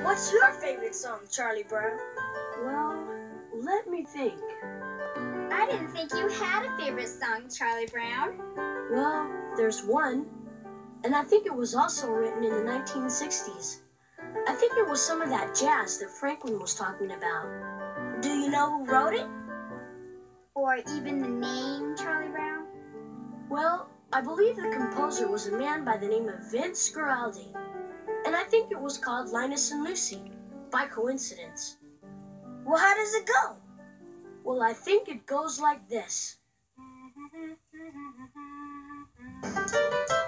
What's your favorite song, Charlie Brown? Well, let me think. I didn't think you had a favorite song, Charlie Brown. Well, there's one, and I think it was also written in the 1960s. I think it was some of that jazz that Franklin was talking about. Do you know who wrote it? Or even the name, Charlie Brown? Well, I believe the composer was a man by the name of Vince Guaraldi, and I think it was called Linus and Lucy, by coincidence. Well, how does it go? Well, I think it goes like this.